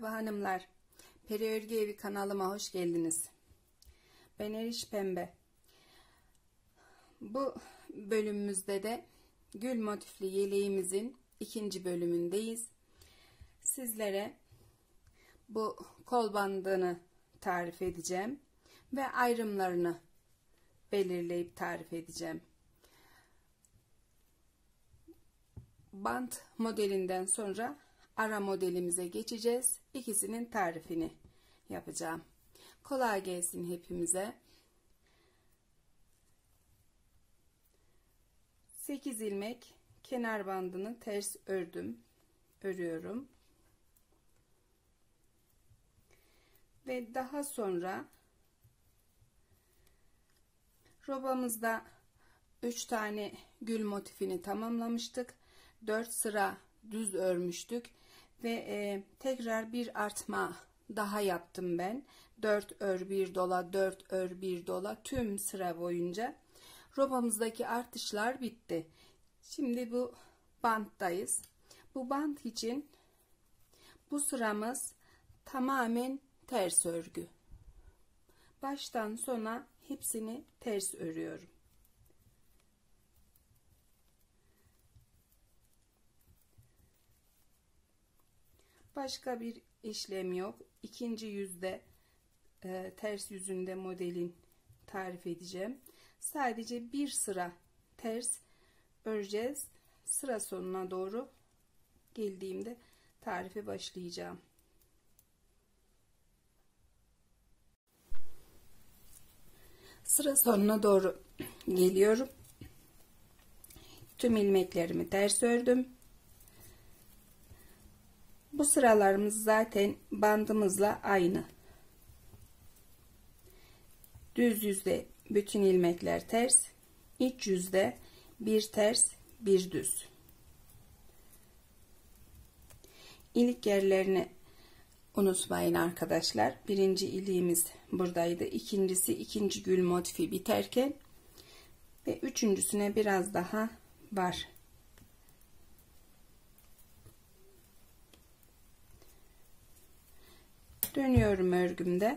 Merhaba hanımlar. Peri Örgü Evi kanalıma hoş geldiniz. Ben Eriş Pembe. Bu bölümümüzde de gül motifli yeleğimizin ikinci bölümündeyiz. Sizlere bu kol bandını tarif edeceğim ve ayrımlarını belirleyip tarif edeceğim. Bant modelinden sonra ara modelimize geçeceğiz. İkisinin tarifini yapacağım. Kolay gelsin hepimize. 8 ilmek kenar bandını ters örüyorum. Ve daha sonra robamızda 3 tane gül motifini tamamlamıştık. 4 sıra düz örmüştük ve tekrar bir artma daha yaptım ben. 4 ör 1 dola, 4 ör 1 dola tüm sıra boyunca robamızdaki artışlar bitti. Şimdi bu banttayız. Bu bant için bu sıramız tamamen ters örgü. Baştan sona hepsini ters örüyorum. Başka bir işlem yok. İkinci yüzde ters yüzünde modelin tarif edeceğim. Sadece bir sıra ters öreceğiz. Sıra sonuna doğru geldiğimde tarife başlayacağım. Sıra sonuna doğru geliyorum. Tüm ilmeklerimi ters ördüm. Bu sıralarımız zaten bandımızla aynı. Düz yüzde bütün ilmekler ters, iç yüzde bir ters bir düz. İlik yerlerini unutmayın arkadaşlar. Birinci iliğimiz buradaydı. İkincisi ikinci gül motifi biterken ve üçüncüsüne biraz daha var. Dönüyorum örgümde.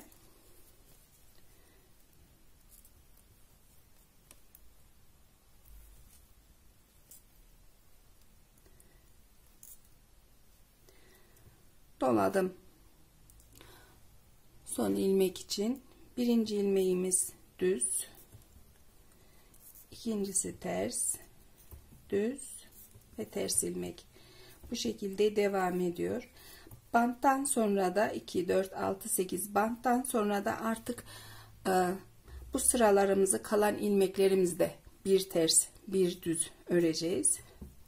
Doladım. Son ilmek için birinci ilmeğimiz düz, ikincisi ters, düz ve ters ilmek. Bu şekilde devam ediyor. Banttan sonra da 2 4 6 8 banttan sonra da artık bu sıralarımızı kalan ilmeklerimizde bir ters bir düz öreceğiz.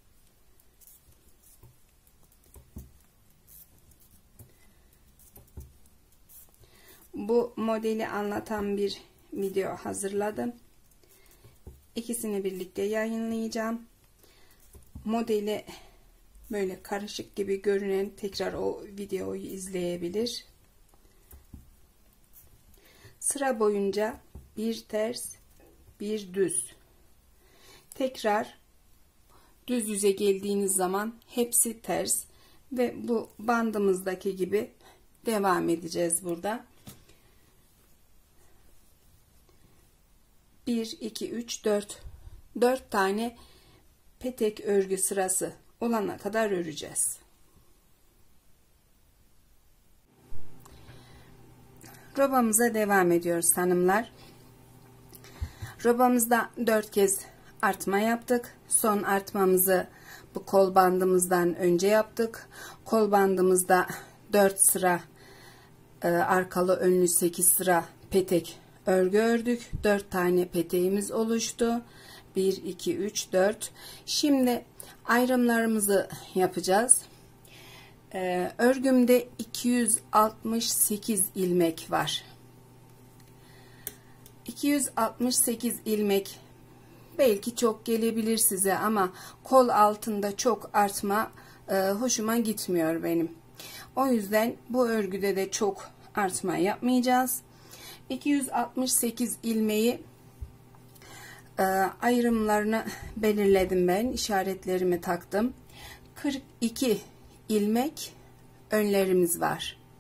Bu modeli anlatan bir video hazırladım. İkisini birlikte yayınlayacağım. Modeli böyle karışık gibi görünen tekrar o videoyu izleyebilir. Sıra boyunca bir ters bir düz. Tekrar düz yüze geldiğiniz zaman hepsi ters ve bu bandımızdaki gibi devam edeceğiz burada. 1 2 3 4 tane petek örgü sırası olana kadar öreceğiz. Robamıza devam ediyoruz hanımlar. Robamızda 4 kez artma yaptık. Son artmamızı bu kol bandımızdan önce yaptık. Kol bandımızda 4 sıra arkalı önlü 8 sıra petek örgü ördük. 4 tane peteğimiz oluştu. 1 2 3 4. Şimdi ayrımlarımızı yapacağız. Örgümde 268 ilmek var. 268 ilmek belki çok gelebilir size ama kol altında çok artma hoşuma gitmiyor benim. O yüzden bu örgüde de çok artma yapmayacağız. 268 ilmeği ayrımlarını belirledim ben. İşaretlerimi taktım. 42 ilmek önlerimiz var.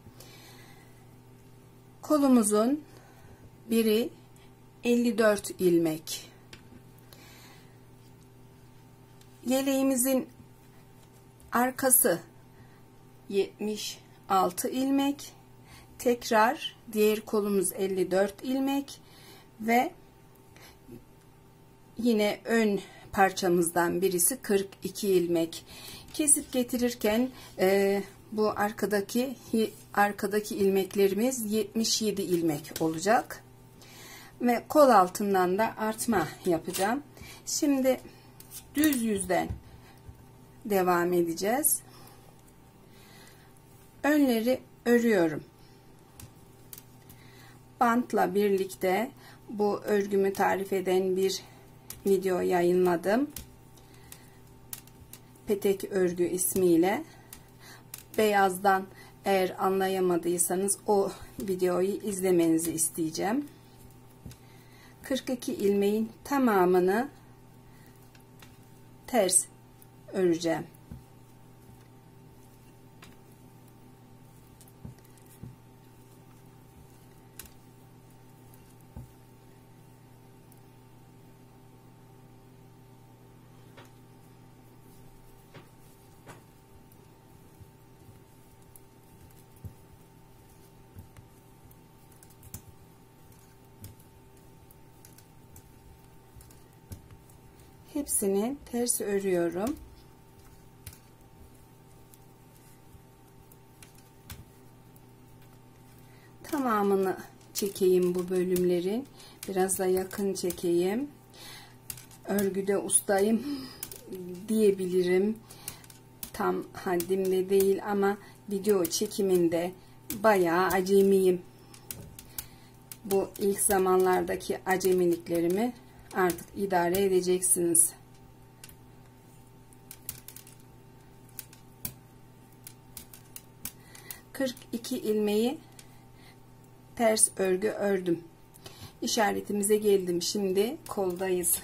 Kolumuzun biri 54 ilmek. Yeleğimizin arkası 76 ilmek. Tekrar diğer kolumuz 54 ilmek ve yine ön parçamızdan birisi 42 ilmek. Kesip getirirken bu arkadaki ilmeklerimiz 77 ilmek olacak. Ve kol altından da artma yapacağım. Şimdi düz yüzden devam edeceğiz. Önleri örüyorum. Bantla birlikte bu örgümü tarif eden bir video yayınladım. Petek örgü ismiyle. Beyazdan eğer anlayamadıysanız o videoyu izlemenizi isteyeceğim. 42 ilmeğin tamamını ters öreceğim. Hepsini ters örüyorum. Tamamını çekeyim bu bölümlerin. Biraz da yakın çekeyim. Örgüde ustayım diyebilirim. Tam haddimde değil ama video çekiminde bayağı acemiyim. Bu ilk zamanlardaki acemiliklerimi artık idare edeceksiniz. ...42 ilmeği ters örgü ördüm. İşaretimize geldim. Şimdi koldayız.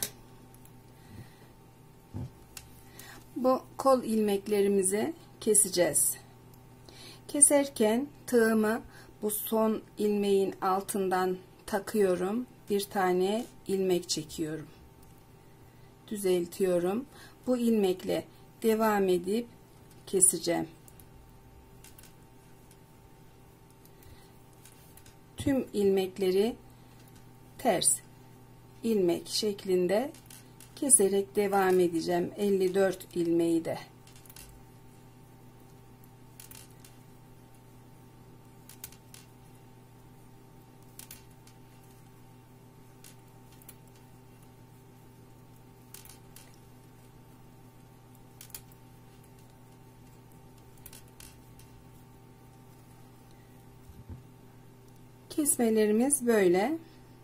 Bu kol ilmeklerimizi keseceğiz. Keserken tığımı bu son ilmeğin altından takıyorum. Bir tane ilmek çekiyorum. Düzeltiyorum. Bu ilmekle devam edip keseceğim. Tüm ilmekleri ters ilmek şeklinde keserek devam edeceğim. 54 ilmeği de. Kesmelerimiz böyle.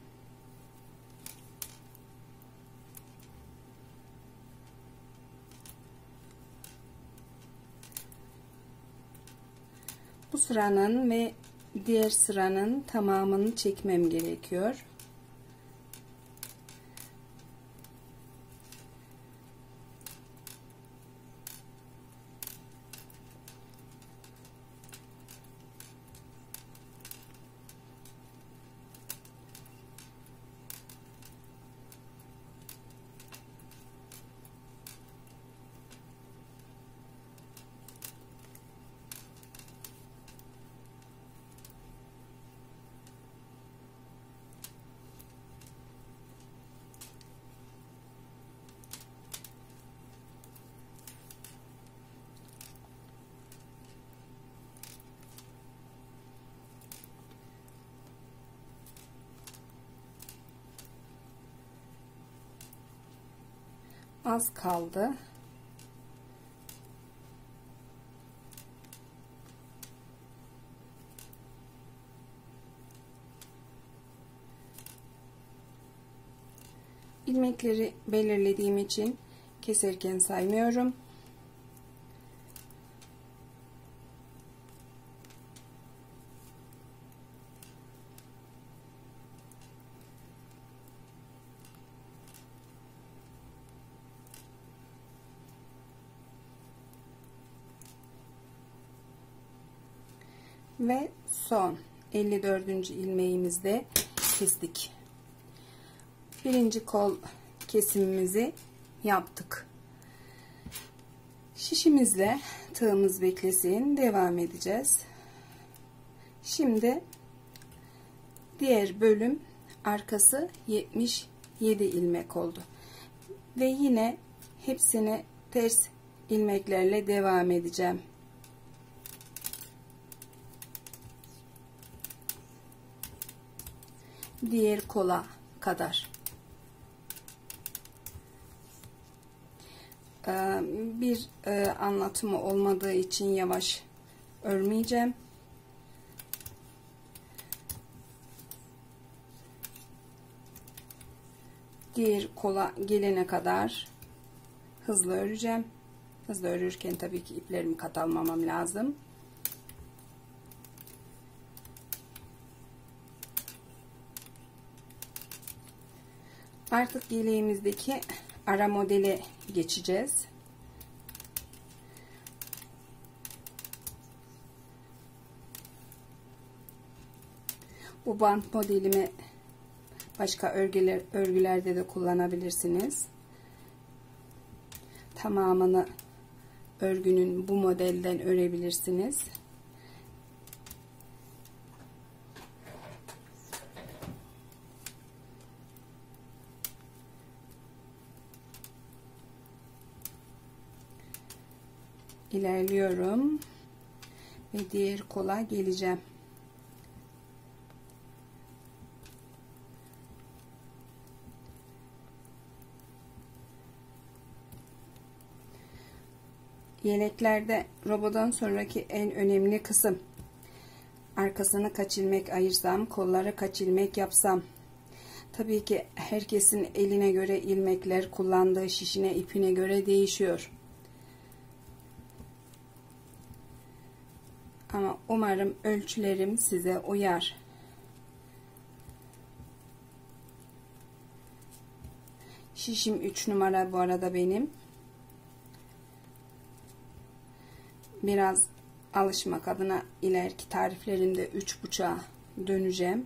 Bu sıranın ve diğer sıranın tamamını çekmem gerekiyor. Az kaldı. İlmekleri belirlediğim için keserken saymıyorum. Ve son 54. ilmeğimizde kestik. Birinci kol kesimimizi yaptık. Şişimizle tığımız beklesin, devam edeceğiz. Şimdi diğer bölüm arkası 77 ilmek oldu ve yine hepsini ters ilmeklerle devam edeceğim. Diğer kola kadar. Bir anlatımı olmadığı için yavaş örmeyeceğim. Diğer kola gelene kadar hızlı öreceğim. Hızlı örürken tabii ki iplerimi kat almamam lazım. Artık yeleğimizdeki ara modele geçeceğiz. Bu bant modelimi başka örgülerde de kullanabilirsiniz. Tamamını örgünün bu modelden örebilirsiniz. İlerliyorum ve diğer kola geleceğim. Yeleklerde robodan sonraki en önemli kısım, arkasını kaç ilmek ayırsam, kolları kaç ilmek yapsam. Tabii ki herkesin eline göre ilmekler, kullandığı şişine, ipine göre değişiyor. Ama umarım ölçülerim size uyar. Şişim 3 numara bu arada benim. Biraz alışmak adına ileriki tariflerimde 3,5'a döneceğim.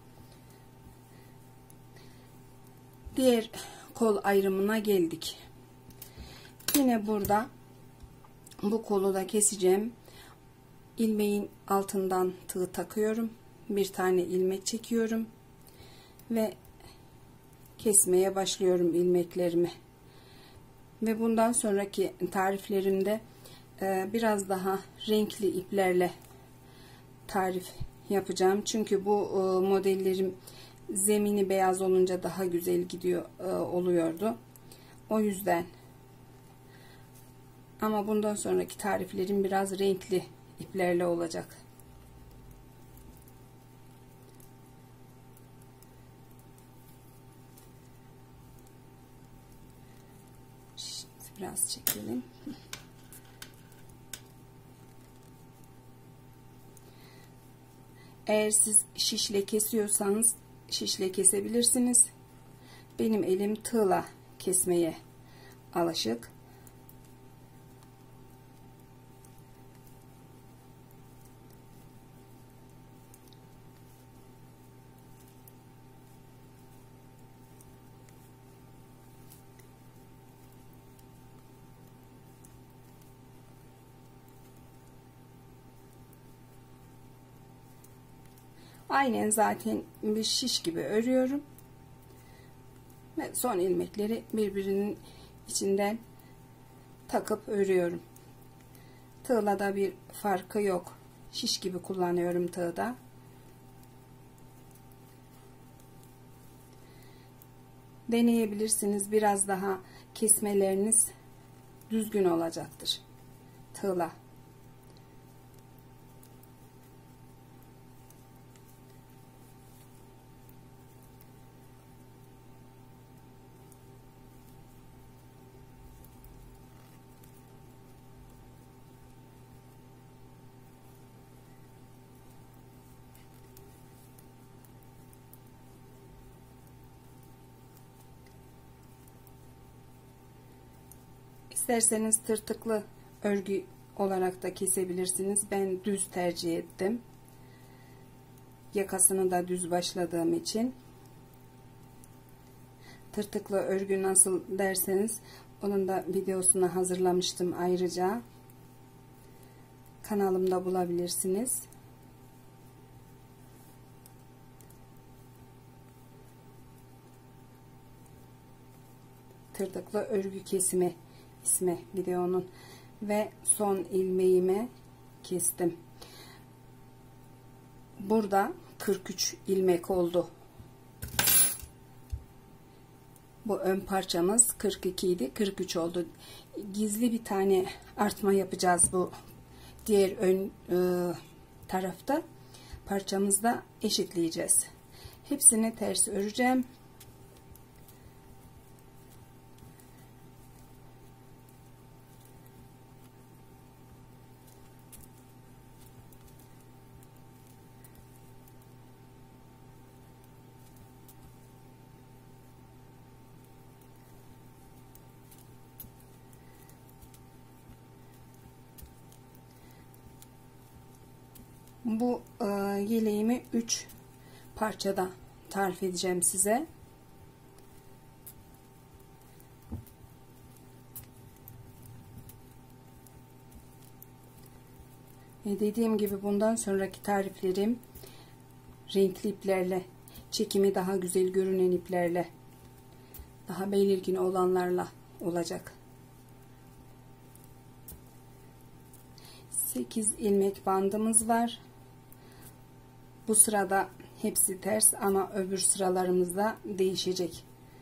Diğer kol ayrımına geldik. Yine burada bu kolu da keseceğim. İlmeğin altından tığ takıyorum. Bir tane ilmek çekiyorum ve kesmeye başlıyorum ilmeklerimi. Ve bundan sonraki tariflerimde biraz daha renkli iplerle tarif yapacağım. Çünkü bu modellerim zemini beyaz olunca daha güzel gidiyor oluyordu. O yüzden. Ama bundan sonraki tariflerim biraz renkli iplerle olacak. Şimdi biraz çekelim. Eğer siz şişle kesiyorsanız şişle kesebilirsiniz. Benim elim tığla kesmeye alışık. Aynen zaten bir şiş gibi örüyorum. Ve son ilmekleri birbirinin içinden takıp örüyorum. Tığla da bir farkı yok. Şiş gibi kullanıyorum tığda. Deneyebilirsiniz. Biraz daha kesmeleriniz düzgün olacaktır tığla. İsterseniz tırtıklı örgü olarak da kesebilirsiniz. Ben düz tercih ettim. yakasını da düz başladığım için. Tırtıklı örgü nasıl derseniz onun da videosunu hazırlamıştım ayrıca. Kanalımda bulabilirsiniz. Tırtıklı örgü kesimi ismi videonun ve son ilmeğimi kestim. Burada 43 ilmek oldu. Bu ön parçamız 42 idi, 43 oldu. Gizli bir tane artma yapacağız bu diğer ön tarafta. Parçamızda eşitleyeceğiz. Hepsini ters öreceğim. Bu yeleğimi 3 parçada tarif edeceğim size. Ve dediğim gibi bundan sonraki tariflerim renkli iplerle, çekimi daha güzel görünen iplerle, daha belirgin olanlarla olacak. 8 ilmek bandımız var. Bu sırada hepsi ters ama öbür sıralarımızda değişecek.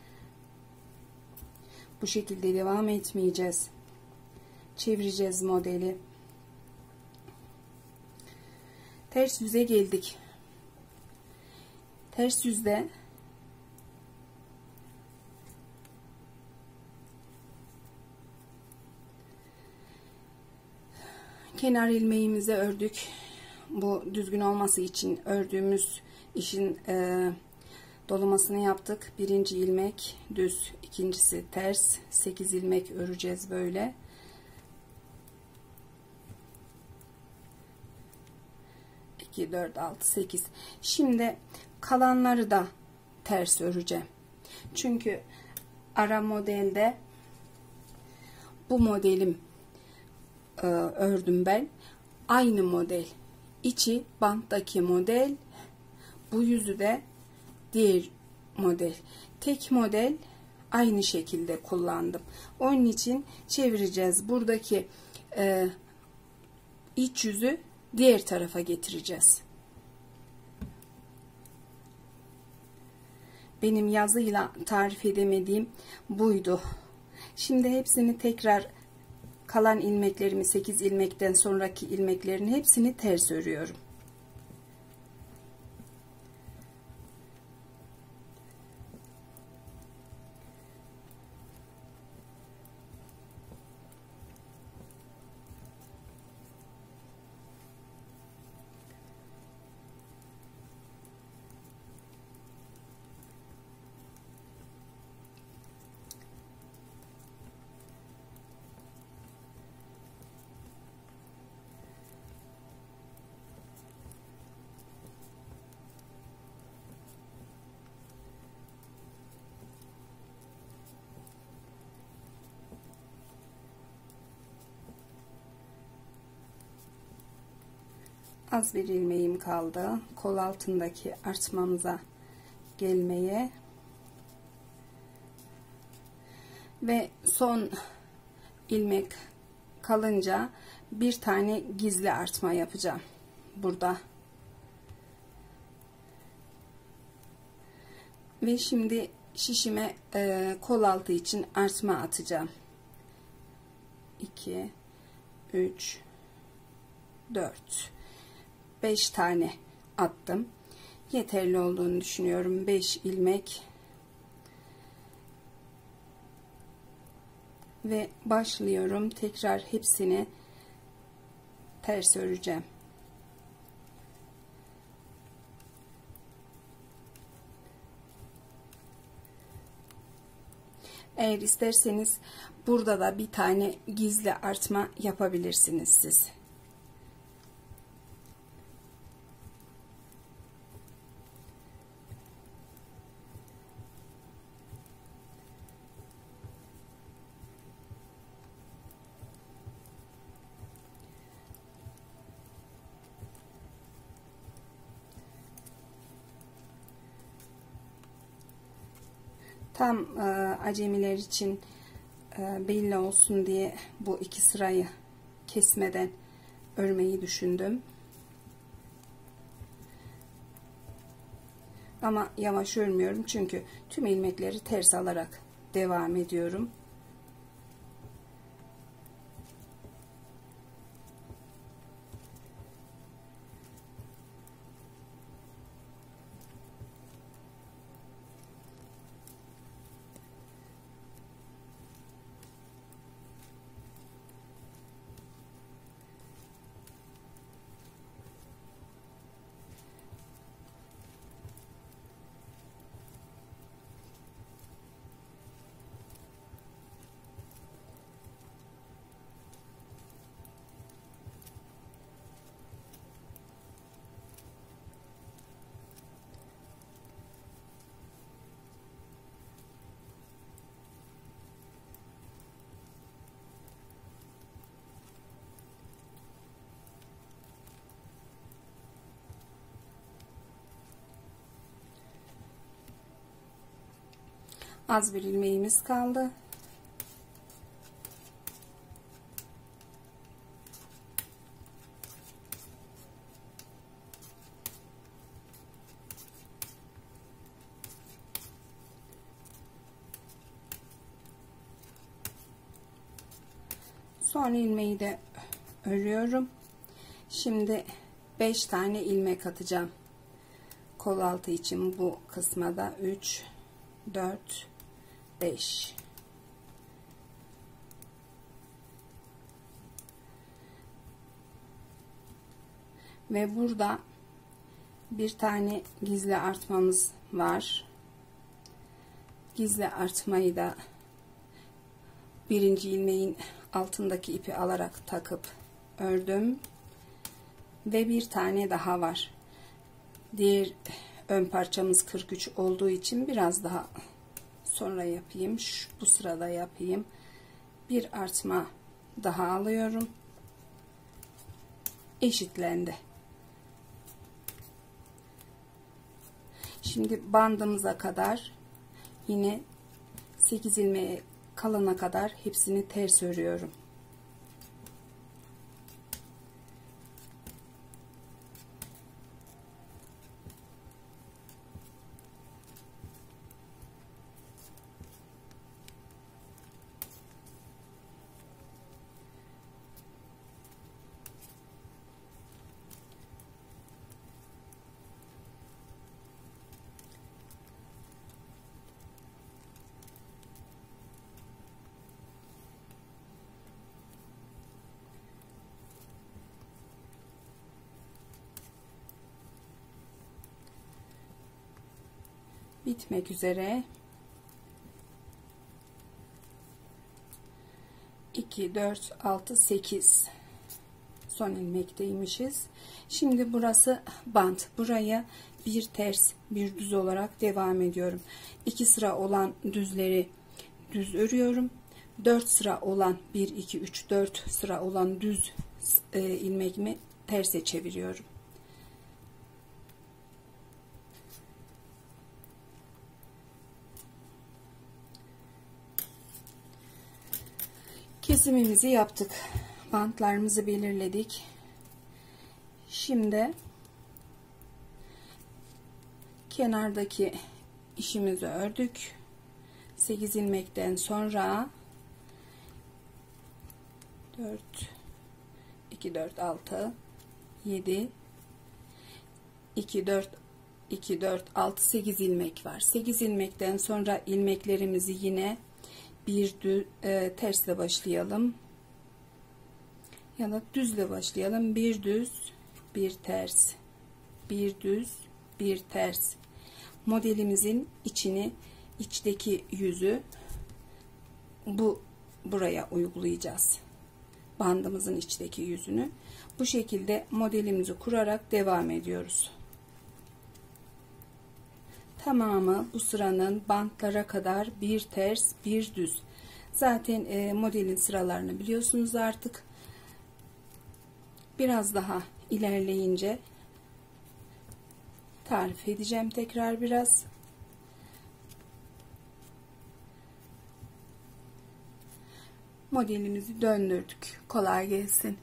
Bu şekilde devam etmeyeceğiz. Çevireceğiz modeli. Ters yüze geldik. Ters yüzde kenar ilmeğimizi ördük. Bu düzgün olması için ördüğümüz işin dolamasını yaptık. Birinci ilmek düz, ikincisi ters. 8 ilmek öreceğiz böyle. İki, 4, 6, 8. Şimdi kalanları da ters öreceğim. Çünkü ara modelde bu modelim ördüm ben. Aynı model. İçi banttaki model. Bu yüzü de diğer model. Tek model aynı şekilde kullandım. Onun için çevireceğiz. Buradaki iç yüzü diğer tarafa getireceğiz. Benim yazıyla tarif edemediğim buydu. Şimdi hepsini tekrar kalan ilmeklerimi 8 ilmekten sonraki ilmeklerin hepsini ters örüyorum. Az bir ilmeğim kaldı. Kol altındaki artmamıza gelmeye. Ve son ilmek kalınca bir tane gizli artma yapacağım. Burada. Ve şimdi şişime kol altı için artma atacağım. 2, 3, 4, 5 tane attım. Yeterli olduğunu düşünüyorum. 5 ilmek ve başlıyorum. Tekrar hepsini ters öreceğim. Eğer isterseniz burada da bir tane gizli artma yapabilirsiniz siz. Tam acemiler için belli olsun diye bu iki sırayı kesmeden örmeyi düşündüm. Ama yavaş örmüyorum çünkü tüm ilmekleri ters alarak devam ediyorum. Az bir ilmeğimiz kaldı. Son ilmeği de örüyorum. Şimdi 5 tane ilmek atacağım. Kol altı için bu kısma da 3, 4, 5. Ve burada bir tane gizli artmamız var. Gizli artmayı da birinci ilmeğin altındaki ipi alarak takıp ördüm. Ve bir tane daha var. Diğer ön parçamız 43 olduğu için biraz daha sonra yapayım. Bu sırada yapayım. Bir artma daha alıyorum. Eşitlendi. Şimdi bandımıza kadar yine 8 ilmeğe kalana kadar hepsini ters örüyorum. Bitmek üzere. 2, 4, 6, 8 son ilmekteymişiz. Şimdi burası bant. Buraya bir ters bir düz olarak devam ediyorum. 2 sıra olan düzleri düz örüyorum. 4 sıra olan 1, 2, 3, 4 sıra olan düz ilmeğimi terse çeviriyorum. Kesimimizi yaptık. Bantlarımızı belirledik. Şimdi kenardaki işimizi ördük. 8 ilmekten sonra 4 2 4 6 7 2 4 2 4 6 8 ilmek var. 8 ilmekten sonra ilmeklerimizi yine bir tersle başlayalım ya da düzle başlayalım. Bir düz, bir ters, bir düz, bir ters. Modelimizin içteki yüzü buraya uygulayacağız. Bandımızın içteki yüzünü. Bu şekilde modelimizi kurarak devam ediyoruz. Tamamı bu sıranın bantlara kadar bir ters bir düz. Zaten modelin sıralarını biliyorsunuz artık. Biraz daha ilerleyince tarif edeceğim tekrar biraz. modelimizi döndürdük. Kolay gelsin.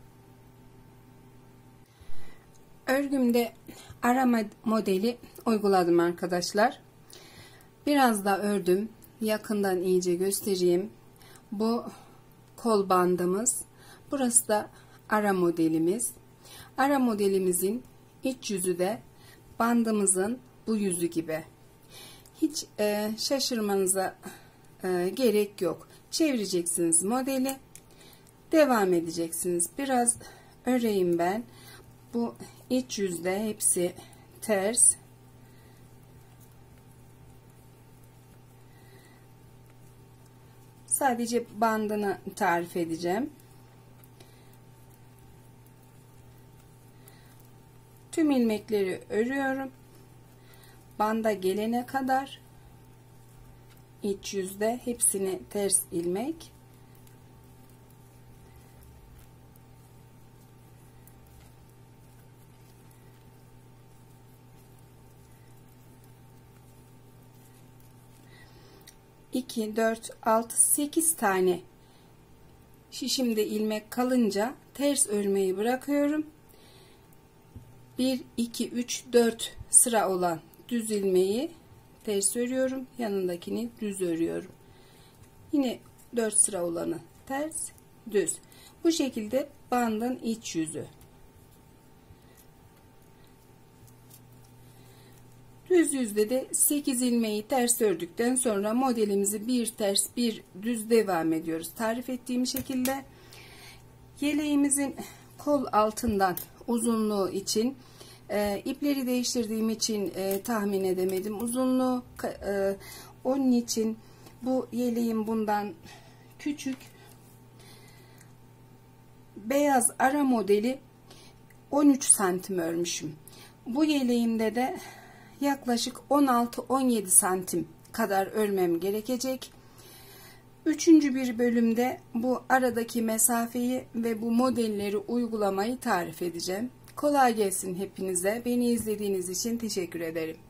Örgümde ara modeli uyguladım arkadaşlar. Biraz da ördüm. Yakından iyice göstereyim. Bu kol bandımız. Burası da ara modelimiz. Ara modelimizin iç yüzü de bandımızın bu yüzü gibi. Hiç şaşırmanıza gerek yok. Çevireceksiniz modeli. Devam edeceksiniz. Biraz öreyim ben. Bu iç yüzde hepsi ters. Sadece bandını tarif edeceğim. Tüm ilmekleri örüyorum. Banda gelene kadar iç yüzde hepsini ters ilmek. İki, 4, 6, 8 tane şişimde ilmek kalınca ters örmeyi bırakıyorum. 1, 2, 3, 4 sıra olan düz ilmeği ters örüyorum. Yanındakini düz örüyorum. Yine 4 sıra olanı ters, düz. Bu şekilde bandın iç yüzü. Düz yüzde de 8 ilmeği ters ördükten sonra modelimizi bir ters bir düz devam ediyoruz. Tarif ettiğim şekilde yeleğimizin kol altından uzunluğu için ipleri değiştirdiğim için tahmin edemedim uzunluğu. Onun için bu yeleğim bundan küçük. Beyaz ara modeli 13 santim örmüşüm. Bu yeleğimde de yaklaşık 16-17 santim kadar örmem gerekecek. Üçüncü bir bölümde bu aradaki mesafeyi ve bu modelleri uygulamayı tarif edeceğim. Kolay gelsin hepinize. Beni izlediğiniz için teşekkür ederim.